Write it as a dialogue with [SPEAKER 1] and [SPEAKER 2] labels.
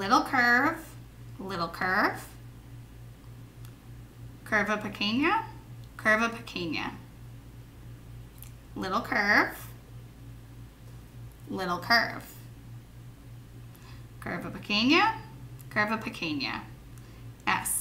[SPEAKER 1] little curve, little curve, curva pequeña, curva pequeña, little curve, little curve, curva pequeña, S.